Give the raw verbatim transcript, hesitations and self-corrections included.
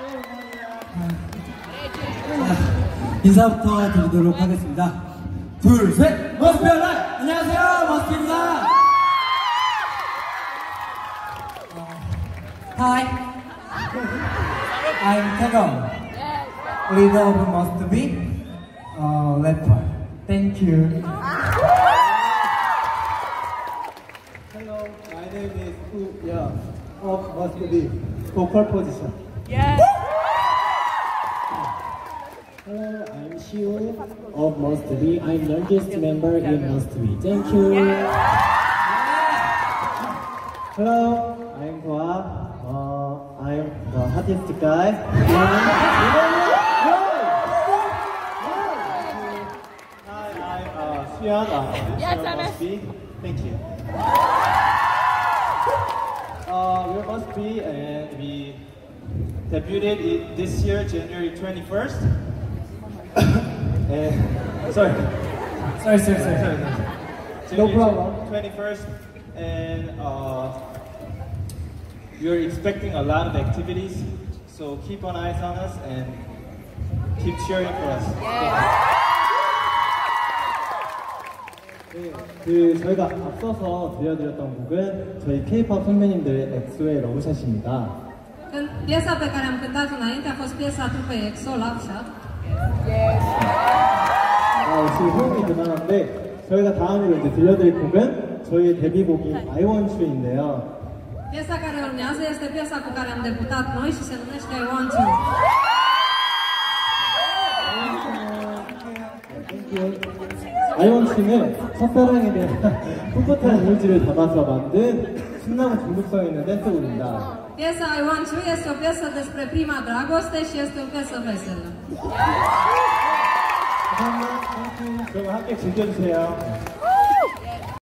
인사부터 드리도록 하겠습니다. 둘, 셋! 머스피 얼라이! 안녕하세요, 머스피입니다. Hi, I'm Taegong, leader of Must Be uh, rapper. Thank you. Hello, my name is Woo Ya of Must Be vocal position. Yes. Hello, I'm Shiu of Must Be. I'm youngest member in Must Be. Thank you. Hello, I'm Hwa. Uh, I'm the hottest guy. Hi, I'm uh, Suyeon. Uh, Yes, from I'm Must Be. Thank you. Uh, we Must Be, and we debuted it this year, January twenty-first. and, sorry. Sorry, sorry, sorry. sorry, sorry. No problem. twenty-first, and uh, we're expecting a lot of activities, so keep an eye on us and keep cheering for us. 네, 그 저희가 앞서서 들려드렸던 곡은 저희 K-pop 선배님들의 엑소의 러브샷입니다. Piesa pe care am cântat înainte a fost piesa trupei EXO, Love Shot. 아, 지금 호흡이 그만한데 저희가 다음으로 이제 들려드릴 곡은 저희의 데뷔곡인 I Want You인데요. Piesa care urmează este piesa cu care am debutat noi și se numește I Want You. I Want You는 첫사랑에 대한 풋풋한 이미지를 담아서 만든 신나고 중독성 있는 댄스곡입니다. Piesa I Want You este o piesă despre prima dragoste și este o piesă veselă. 감사합니다. 그럼 함께 즐겨주세요.